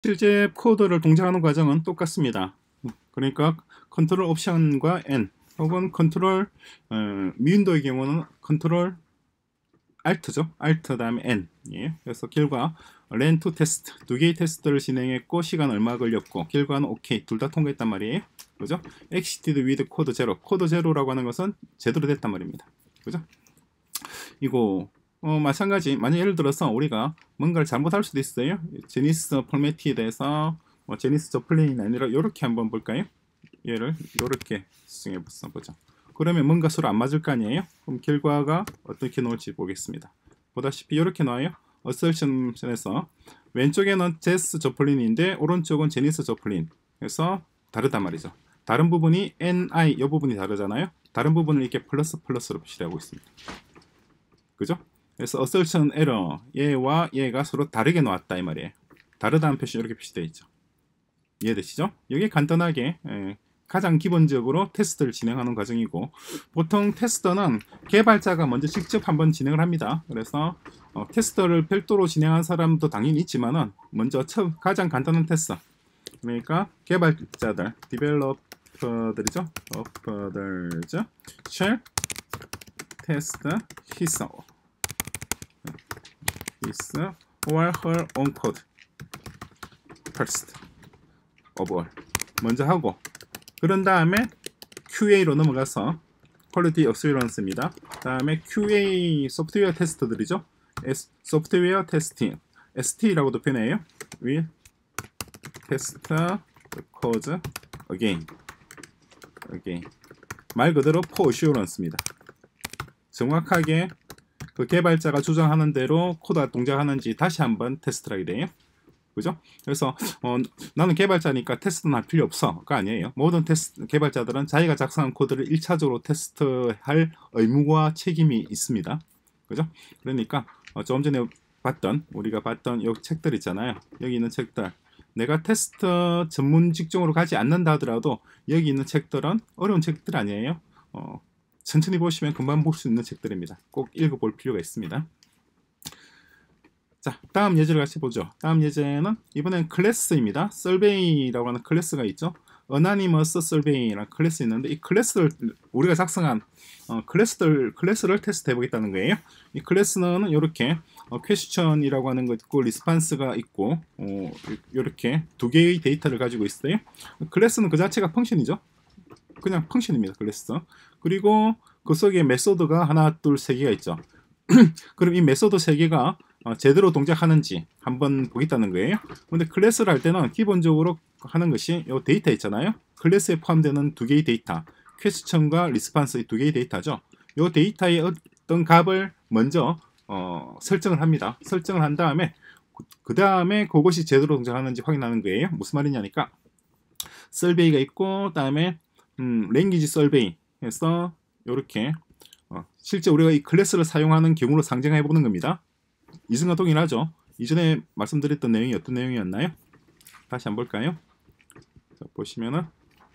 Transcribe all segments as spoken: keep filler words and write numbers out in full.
실제 코드를 동작하는 과정은 똑같습니다. 그러니까 컨트롤 옵션과 N 혹은 컨트롤 어, 미윈도의 경우는 컨트롤 Alt죠. Alt 다음에 N. 예. 그래서 결과 ran to test 두 개의 테스트를 진행했고 시간 얼마 걸렸고 결과는 오케이 둘 다 통과했단 말이에요. 그죠? exceeded with code zero. 코드 제로라고 하는 것은 제대로 됐단 말입니다. 그죠? 이거 어, 마찬가지 만약 예를 들어서 우리가 뭔가를 잘못할 수도 있어요. 제니스 포맷에대해서 뭐 제니스 저플린이 아니라 이렇게 한번 볼까요? 얘를 이렇게 수정해 보자. 그러면 뭔가 서로 안 맞을 거 아니에요? 그럼 결과가 어떻게 나올지 보겠습니다. 보다시피 이렇게 나와요. 어설션에서 왼쪽에는 제스 저플린인데 오른쪽은 제니스 저플린. 그래서 다르단 말이죠. 다른 부분이 엔.아이 이 부분이 다르잖아요. 다른 부분을 이렇게 플러스 플러스로 표시하고 있습니다. 그죠? 그래서 assertion error 얘와 얘가 서로 다르게 나왔다 이 말이에요. 다르다는 표시 이렇게 표시되어 있죠. 이해되시죠? 이게 간단하게 에, 가장 기본적으로 테스트를 진행하는 과정이고 보통 테스터는 개발자가 먼저 직접 한번 진행을 합니다. 그래서 어, 테스터를 별도로 진행한 사람도 당연히 있지만은 먼저 처음 가장 간단한 테스터 그러니까 개발자들 디벨로퍼들이죠. 디벨로퍼들죠. shall test his his or her own code first of all 먼저 하고 그런 다음에 큐에이로 넘어가서 퀄리티 어슈런스입니다. 다음에 큐에이 소프트웨어 테스트들이죠. 소프트웨어 테스팅 에스티라고도 표현해요. will test the code again again 말 그대로 for assurance입니다. 정확하게 그 개발자가 주장하는 대로 코드가 동작하는지 다시 한번 테스트를 하게 돼요. 그죠? 그래서 어, 나는 개발자니까 테스트는 할 필요 없어가 아니에요. 모든 테스트 개발자들은 자기가 작성한 코드를 일 차적으로 테스트할 의무와 책임이 있습니다. 그죠? 그러니까 어, 조금 전에 봤던 우리가 봤던 이 책들 있잖아요. 여기 있는 책들 내가 테스트 전문 직종으로 가지 않는다 하더라도 여기 있는 책들은 어려운 책들 아니에요. 어, 천천히 보시면 금방 볼 수 있는 책들입니다. 꼭 읽어볼 필요가 있습니다. 자, 다음 예제를 같이 보죠. 다음 예제는 이번엔 클래스입니다. survey라고 하는 클래스가 있죠. anonymous survey라는 클래스 있는데 이 클래스를 우리가 작성한 어, 클래스들 클래스를 테스트해 보겠다는 거예요. 이 클래스는 이렇게 어, question이라고 하는 거 있고 response가 있고 어, 이렇게 두 개의 데이터를 가지고 있어요. 클래스는 그 자체가 펑션이죠. 그냥 펑션입니다. 클래스. 그리고 그 속에 메소드가 하나, 둘, 세 개가 있죠. 그럼 이 메소드 세 개가 어, 제대로 동작하는지 한번 보겠다는 거예요. 근데 클래스를 할 때는 기본적으로 하는 것이 이 데이터 있잖아요. 클래스에 포함되는 두 개의 데이터, 퀘스천과 리스판스 두 개의 데이터죠. 이 데이터의 어떤 값을 먼저 어, 설정을 합니다. 설정을 한 다음에 그 다음에 그것이 제대로 동작하는지 확인하는 거예요. 무슨 말이냐니까 설베이가 있고 다음에 음, 랭귀지 설베이 해서 이렇게 어, 실제 우리가 이 클래스를 사용하는 경우로 상정해 보는 겁니다. 이승과 동일하죠. 이전에 말씀드렸던 내용이 어떤 내용이었나요? 다시 한번 볼까요? 자, 보시면은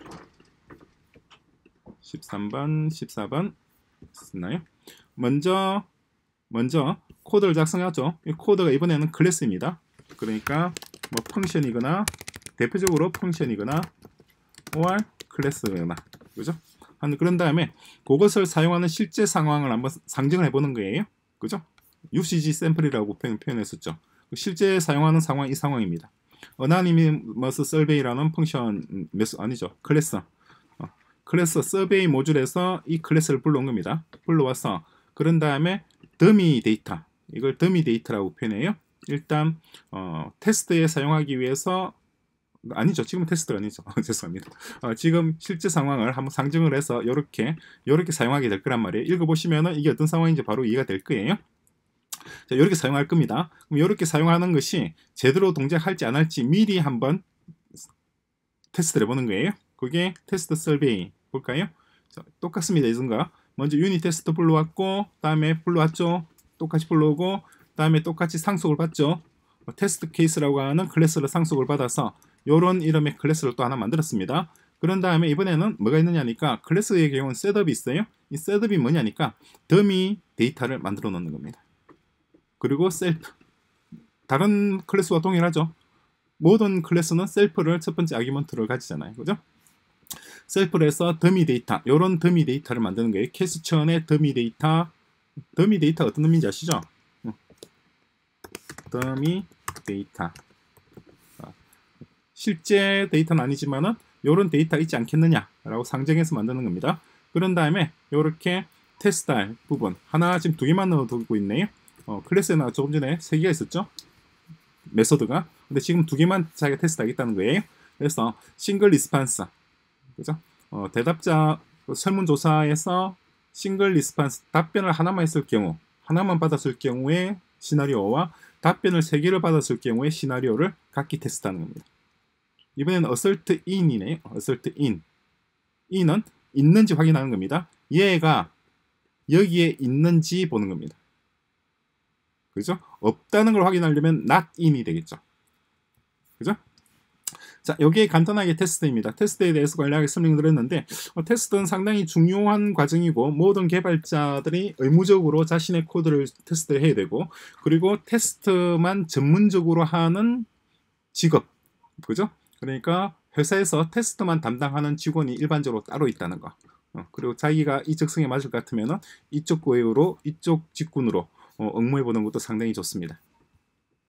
십삼 번, 십사 번 있나요? 먼저 먼저 코드를 작성하죠. 이 코드가 이번에는 클래스입니다. 그러니까 뭐 펑션이거나 대표적으로 펑션이거나 or 클래스거나 그죠? 한 그런 다음에 그것을 사용하는 실제 상황을 한번 상정을 해보는 거예요. 그죠? 유시지 샘플이라고 표현, 표현했었죠. 실제 사용하는 상황 이 상황입니다. anonymous survey라는 펑션 아니죠 클래스 어, 클래스 서베이 모듈에서 이 클래스를 불러온 겁니다. 불러와서 그런 다음에 더미 데이터 이걸 더미 데이터라고 표현해요. 일단 어, 테스트에 사용하기 위해서 아니죠. 지금 테스트가 아니죠. 죄송합니다. 어, 지금 실제 상황을 한번 상정을 해서 이렇게 이렇게 사용하게 될 거란 말이에요. 읽어보시면은 이게 어떤 상황인지 바로 이해가 될 거예요. 자, 이렇게 사용할 겁니다. 그럼 이렇게 사용하는 것이 제대로 동작할지 안 할지 미리 한번 테스트를 해보는 거예요. 그게 테스트 설베이 볼까요? 자, 똑같습니다. 이전과 먼저 유닛 테스트 불러왔고 다음에 불러왔죠. 똑같이 불러오고 다음에 똑같이 상속을 받죠. 테스트 케이스라고 하는 클래스를 상속을 받아서 이런 이름의 클래스를 또 하나 만들었습니다. 그런 다음에 이번에는 뭐가 있느냐니까 클래스의 경우는 셋업이 있어요. 이 셋업이 뭐냐니까 더미 데이터를 만들어 놓는 겁니다. 그리고 셀프 다른 클래스와 동일하죠. 모든 클래스는 셀프를 첫 번째 아규먼트를 가지잖아요. 그죠? 셀프를 해서 더미 데이터, 요런 더미 데이터를 만드는 거예요. 퀘스천의 더미 데이터, 더미 데이터 어떤 의미인지 아시죠? 더미 데이터. 실제 데이터는 아니지만은 요런 데이터 있지 않겠느냐라고 상정해서 만드는 겁니다. 그런 다음에 요렇게 테스트할 부분 하나 지금 두 개만 넣어두고 있네요. 어, 클래스에나 조금 전에 세 개가 있었죠. 메소드가. 근데 지금 두 개만 자기가 테스트하겠다는 거예요. 그래서 싱글 리스판스, 그죠? 어, 대답자 설문조사에서 싱글 리스판스 답변을 하나만 했을 경우, 하나만 받았을 경우에 시나리오와 답변을 세 개를 받았을 경우에 시나리오를 각기 테스트하는 겁니다. 이번에는 assert in이네요. assert in. in은 있는지 확인하는 겁니다. 얘가 여기에 있는지 보는 겁니다. 그죠? 없다는 걸 확인하려면 not in이 되겠죠. 그죠? 자, 여기에 간단하게 테스트입니다. 테스트에 대해서 간략하게 설명드렸는데 어, 테스트는 상당히 중요한 과정이고 모든 개발자들이 의무적으로 자신의 코드를 테스트를 해야 되고 그리고 테스트만 전문적으로 하는 직업. 그죠? 그러니까 회사에서 테스트만 담당하는 직원이 일반적으로 따로 있다는 거. 어, 그리고 자기가 이 적성에 맞을 것 같으면 이쪽 고유로 이쪽 직군으로 어, 응모해 보는 것도 상당히 좋습니다.